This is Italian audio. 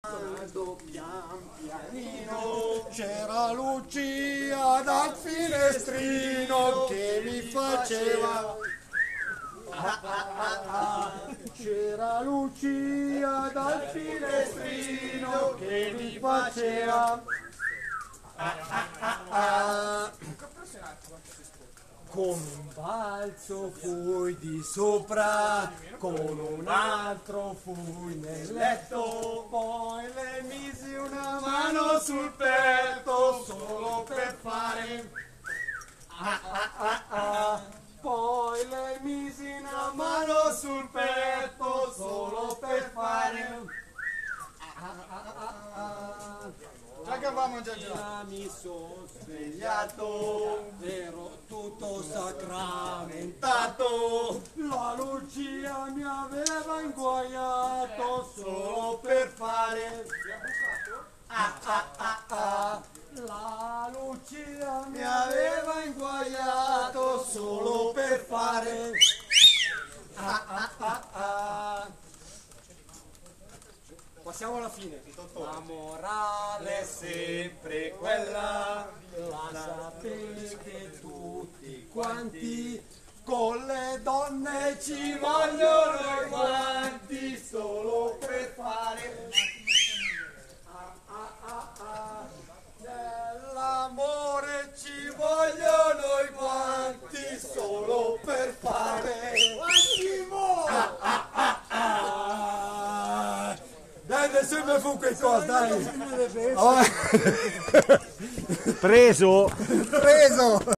pian pianino c'era Lucia dal finestrino che mi faceva. C'era Lucia dal finestrino che mi faceva. Con un balzo fui di sopra, con un altro fui nel letto, poi le misi una mano sul petto solo per fare. Poi le misi una mano sul petto solo per fare. Già che avevamo già Mi sono svegliato, ero tutto sacramentato, la Lucia mi aveva inguaiato solo per fare. La Lucia mi aveva inguaiato solo per fare. Passiamo alla fine. La morale è sempre quella, la sapete tutti quanti, con le donne ci vogliono i guanti solo per fare. Nell'amore ci vogliono i guanti solo per fare. Dai, nessuno mi fu quel cosa, dai! Preso! Preso!